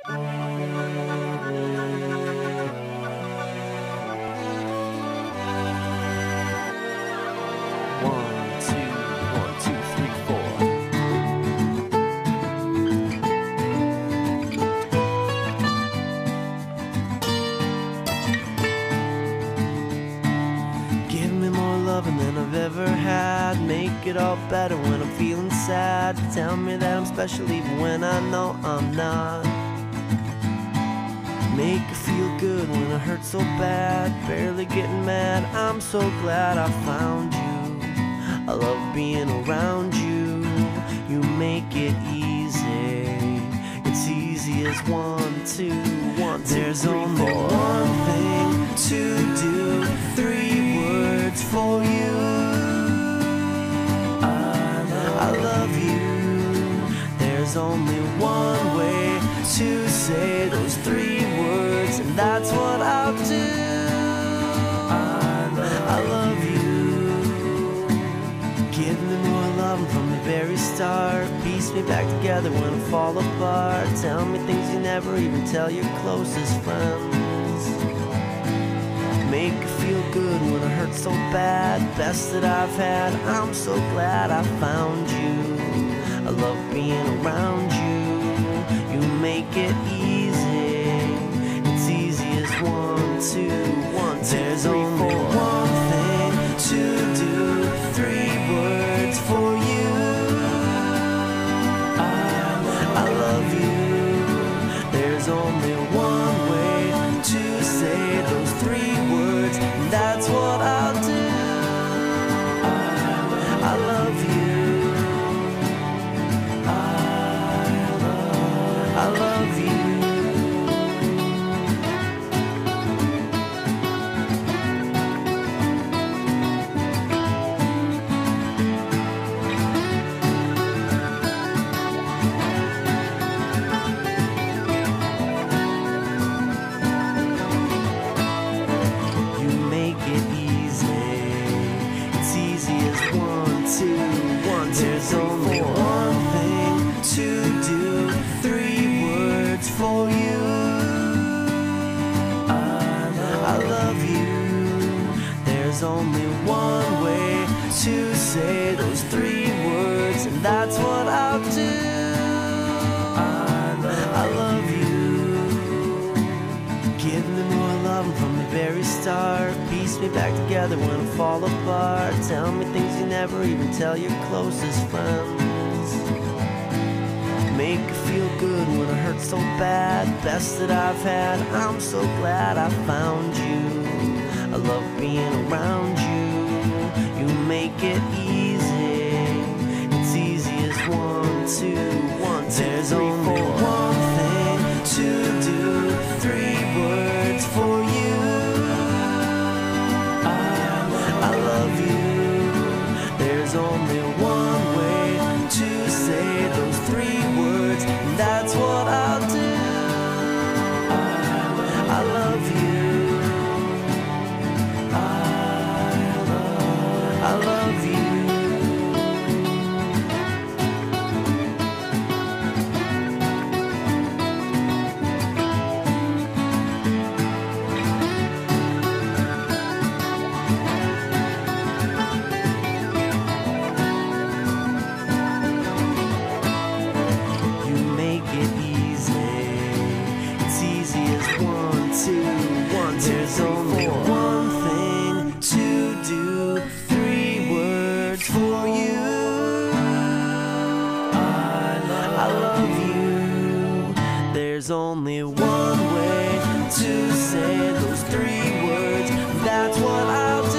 Give me more loving than I've ever had. Make it all better when I'm feeling sad. Tell me that I'm special even when I know I'm not. Make it feel good when I hurt so bad. Barely getting mad, I'm so glad I found you. I love being around you. You make it easy. It's easy as 1, 2, 1, 2, There's 3, only 4. One thing to do, 3 words for you. I love you. There's only one way to say those 3 words, and that's what I'll do. I love you. Give me more love from the very start. Piece me back together when I fall apart. Tell me things you never even tell your closest friends. Make it feel good when I hurt so bad. Best that I've had, I'm so glad I found you. I love being around you. You make it easy. It's easy as 1, 2, 1, 2, There's 3, 4. Only one thing to do, 3 words for you. I love you. There's only one way to say those 3 words, and that's what I'll do. I love you. I love you. You make it easy. It's easy as 1, 2, 1, 2, There's only one thing to do, 3 words for you. I love you. There's only one way to say those 3 words, and that's what I'll do. I love you. Give me more love from the very start. Piece me back together when I fall apart. Tell me things you never even tell your closest friends. Make it feel good when I hurt so bad. Best that I've had, I'm so glad I found you. I love being around you. You make it easy. It's easy as 1, 2, 1, 2, There's 3, 4. Only one thing to do, 3 words for you. I love you. There's only one way to say those 3 words, and that's what I'll do. I love you. I love you. You make it easy. It's easy as 1, 2, 1, 2, There's only one thing to do, 3 words for you. I love you. There's only one way to say those 3 words, that's what I'll do.